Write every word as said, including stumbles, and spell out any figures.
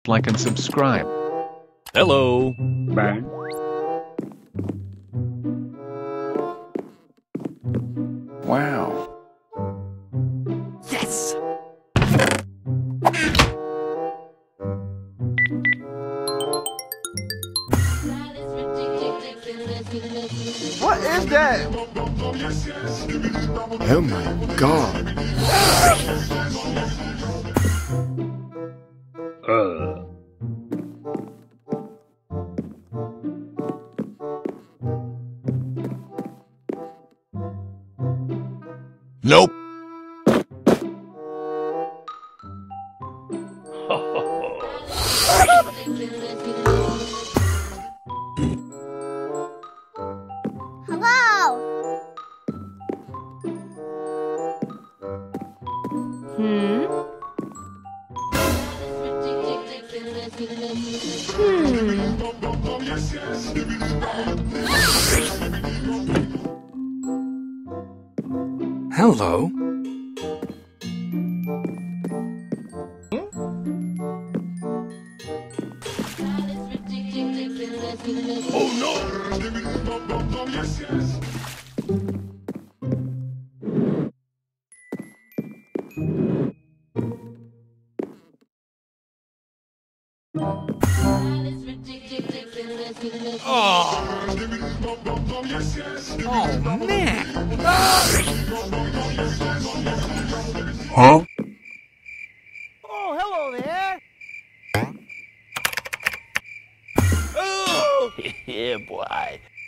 like and subscribe. Hello. Bang. Wow. Yes. What is that? Oh my God. Uh. Nope. Hello. Hmm. Hello. Oh no. Oh. Oh man. Huh? Oh, hello there. Oh. Yeah, boy.